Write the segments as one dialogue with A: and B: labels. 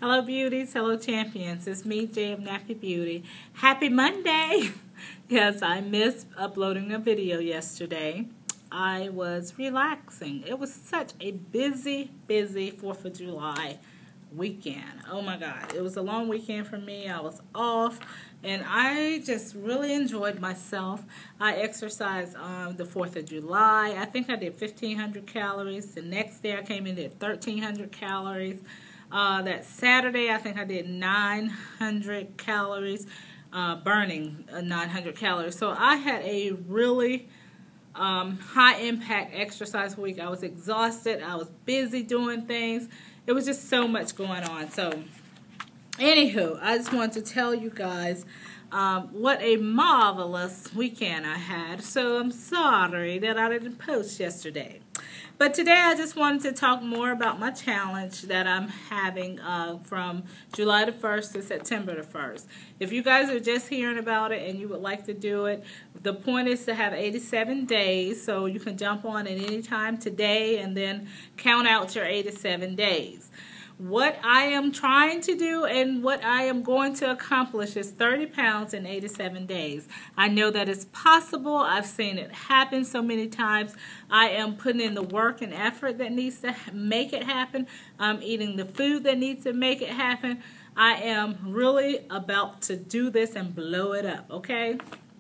A: Hello beauties, hello champions. It's me, Jay of NappyBeauty. Happy Monday! Yes, I missed uploading a video yesterday. I was relaxing. It was such a busy 4th of July weekend. Oh my God. It was a long weekend for me. I was off and I just really enjoyed myself. I exercised on the 4th of July. I think I did 1,500 calories. The next day I came in at 1,300 calories. That Saturday, I think I did 900 calories, burning 900 calories. So I had a really high impact exercise week. I was exhausted. I was busy doing things. It was just so much going on. So, anywho, I just wanted to tell you guys what a marvelous weekend I had. So I'm sorry that I didn't post yesterday. But today I just wanted to talk more about my challenge that I'm having from July the 1st to September the 1st. If you guys are just hearing about it and you would like to do it, the point is to have 87 days. So you can jump on at any time today and then count out your 87 days. What I am trying to do and what I am going to accomplish is 30 pounds in 87 days. I know that it's possible. I've seen it happen so many times. I am putting in the work and effort that needs to make it happen. I'm eating the food that needs to make it happen. I am really about to do this and blow it up, okay?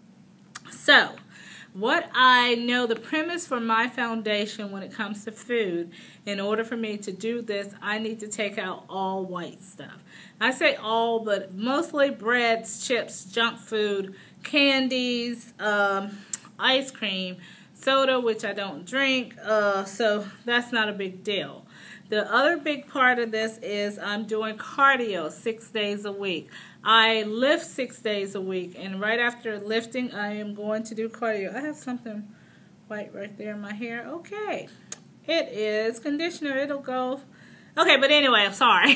A: So, what I know, the premise for my foundation when it comes to food, in order for me to do this, I need to take out all white stuff. I say all, but mostly breads, chips, junk food, candies, ice cream, soda, which I don't drink, so that's not a big deal. The other big part of this is I'm doing cardio 6 days a week. I lift 6 days a week, and right after lifting, I am going to do cardio. I have something white right there in my hair. Okay. It is conditioner. It'll go. Okay, but anyway, I'm sorry.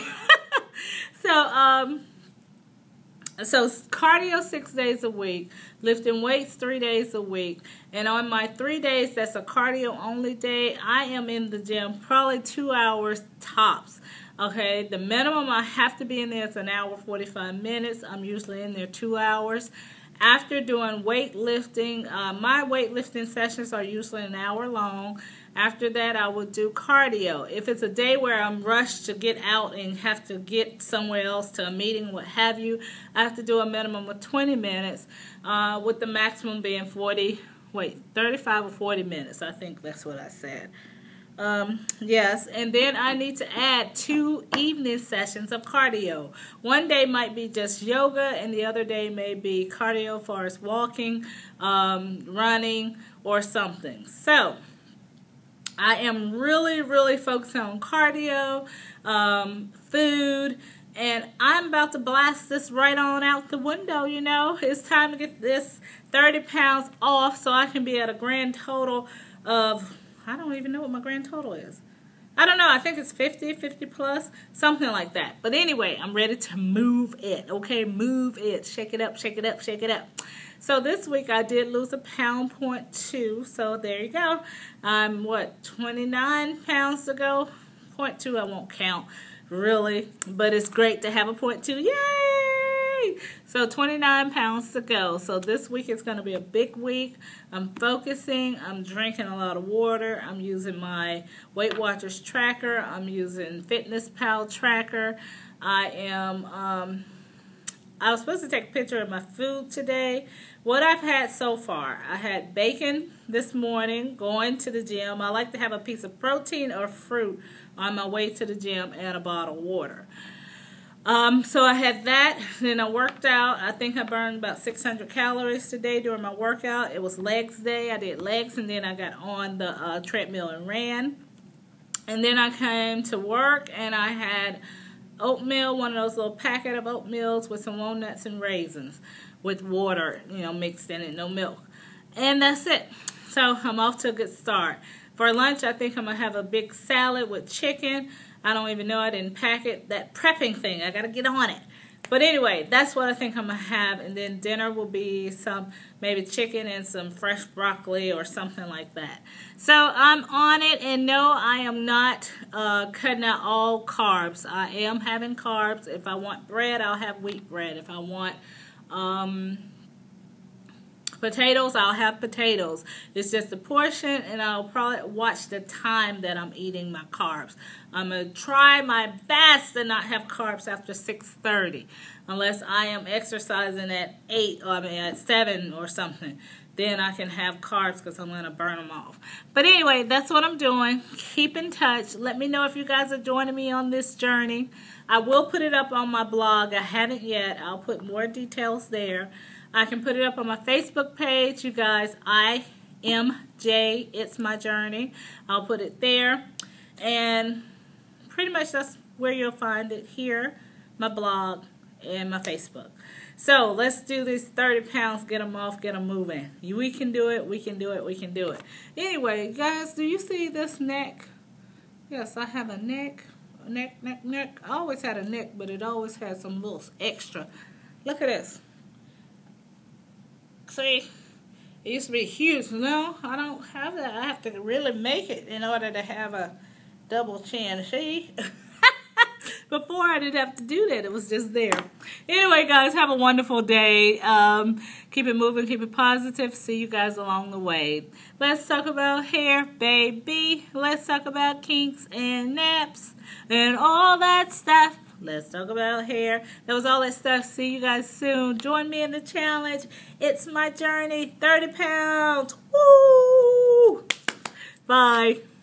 A: So cardio 6 days a week, lifting weights 3 days a week, and on my 3 days, that's a cardio only day, I am in the gym probably 2 hours tops. Okay, the minimum I have to be in there is an hour 45 minutes. I'm usually in there 2 hours. After doing weightlifting, my weightlifting sessions are usually an hour long. After that, I will do cardio. If it's a day where I'm rushed to get out and have to get somewhere else to a meeting, what have you, I have to do a minimum of 20 minutes, with the maximum being 35 or 40 minutes. I think that's what I said. Yes, and then I need to add 2 evening sessions of cardio. One day might be just yoga, and the other day may be cardio as far as walking, running, or something. So, I am really focusing on cardio, food, and I'm about to blast this right on out the window, you know. It's time to get this 30 pounds off so I can be at a grand total of, I don't even know what my grand total is. I don't know. I think it's 50 plus, something like that. But anyway, I'm ready to move it, okay? Move it. Shake it up, shake it up, shake it up. So this week I did lose a pound, 0.2. So there you go. I'm, 29 pounds to go? 0.2 I won't count, really. But it's great to have a 0.2. Yay! So 29 pounds to go. So this week is going to be a big week. I'm focusing. I'm drinking a lot of water. I'm using my Weight Watchers tracker. I'm using Fitness Pal tracker. I was supposed to take a picture of my food today. What I've had so far, I had bacon this morning going to the gym. I like to have a piece of protein or fruit on my way to the gym and a bottle of water. So I had that, then I worked out. I think I burned about 600 calories today during my workout. It was legs day. I did legs, and then I got on the treadmill and ran. And then I came to work, and I had oatmeal, one of those little packet of oatmeals with some walnuts and raisins with water, you know, mixed in it, no milk. And that's it. So I'm off to a good start. For lunch, I think I'm going to have a big salad with chicken. I don't even know. I didn't pack it. That prepping thing, I got to get on it. But anyway, that's what I think I'm going to have. And then dinner will be some maybe chicken and some fresh broccoli or something like that. So I'm on it. And no, I am not cutting out all carbs. I am having carbs. If I want bread, I'll have wheat bread. If I want potatoes, I'll have potatoes. It's just a portion, and I'll probably watch the time that I'm eating my carbs. I'm going to try my best to not have carbs after 6:30, unless I am exercising at 8 or at 7 or something. Then I can have carbs because I'm going to burn them off. But anyway, that's what I'm doing. Keep in touch. Let me know if you guys are joining me on this journey. I will put it up on my blog. I haven't yet. I'll put more details there. I can put it up on my Facebook page, you guys. IMJ, It's My Journey. I'll put it there. And pretty much that's where you'll find it here, my blog, and my Facebook. So let's do these 30 pounds, get them off, get them moving. We can do it, we can do it, we can do it. Anyway, guys, do you see this neck? Yes, I have a neck. Neck. I always had a neck, but it always had some little extra. Look at this. See, it used to be huge. No, I don't have that. I have to really make it in order to have a double chin. See? Before I didn't have to do that. It was just there. Anyway, guys, have a wonderful day. Keep it moving. Keep it positive. See you guys along the way. Let's talk about hair, baby. Let's talk about kinks and naps and all that stuff. Let's talk about hair. That was all that stuff. See you guys soon. Join me in the challenge. It's my journey. 30 pounds. Woo! Bye.